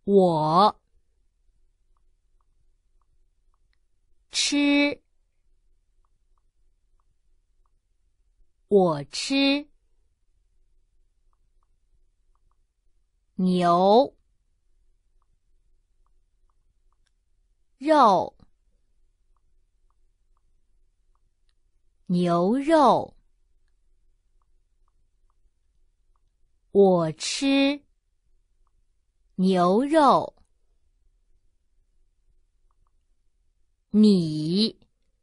我吃，我吃。牛肉，牛肉。我吃牛肉。你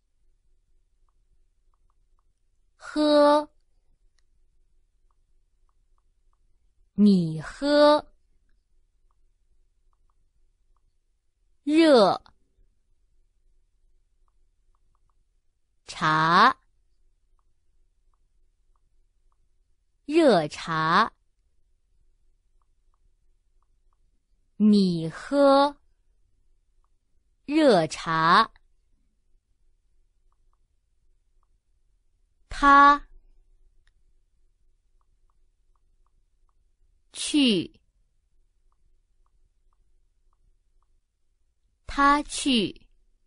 喝，你喝。热茶，热茶。你喝热茶。他去，他去。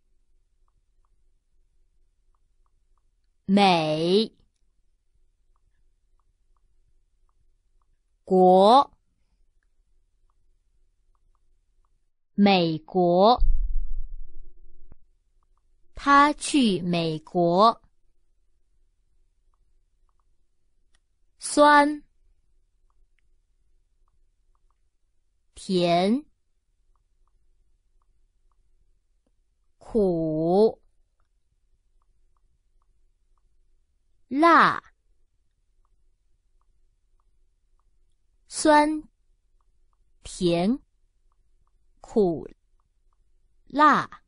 美国，美国。他去美国。酸甜苦辣，酸甜苦辣。